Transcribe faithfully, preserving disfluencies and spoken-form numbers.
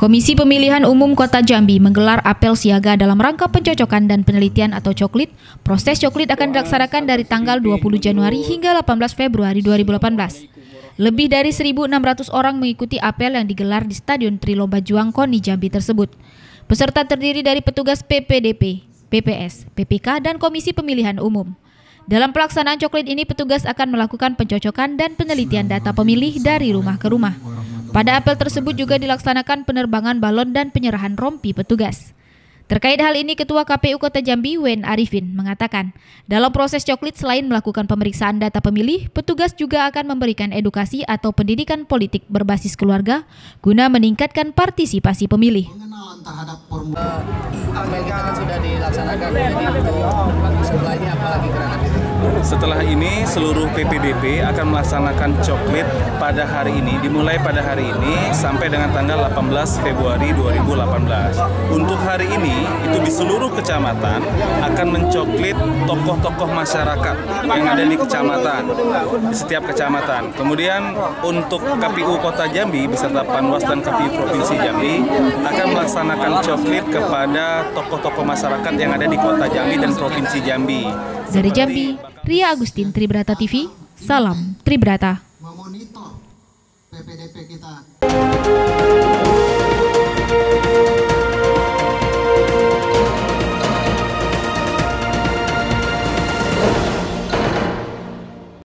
Komisi Pemilihan Umum Kota Jambi menggelar apel siaga dalam rangka pencocokan dan penelitian atau coklit. Proses coklit akan dilaksanakan dari tanggal dua puluh Januari hingga delapan belas Februari dua ribu delapan belas. Lebih dari seribu enam ratus orang mengikuti apel yang digelar di Stadion Trilomba Juang Koni Jambi tersebut. Peserta terdiri dari petugas P P D P, P P S, P P K, dan Komisi Pemilihan Umum. Dalam pelaksanaan coklit ini, petugas akan melakukan pencocokan dan penelitian data pemilih dari rumah ke rumah. Pada apel tersebut juga dilaksanakan penerbangan balon dan penyerahan rompi petugas. Terkait hal ini, Ketua K P U Kota Jambi, Wen Arifin, mengatakan, dalam proses coklit selain melakukan pemeriksaan data pemilih, petugas juga akan memberikan edukasi atau pendidikan politik berbasis keluarga guna meningkatkan partisipasi pemilih. Apel kita kan sudah dilaksanakan, jadi untuk setelah ini apa lagi gerakan itu? Setelah ini seluruh P P D P akan melaksanakan coklit pada hari ini, dimulai pada hari ini sampai dengan tanggal delapan belas Februari dua ribu delapan belas. Untuk hari ini itu di seluruh kecamatan akan mencoklit tokoh-tokoh masyarakat yang ada di kecamatan, di setiap kecamatan. Kemudian untuk K P U Kota Jambi beserta Panwas dan K P U Provinsi Jambi akan melaksanakan coklit kepada tokoh-tokoh masyarakat yang ada di Kota Jambi dan Provinsi Jambi. Dari Jambi, Ria Agustin, Tribrata T V, salam Tribrata. Memonitor P P D P kita.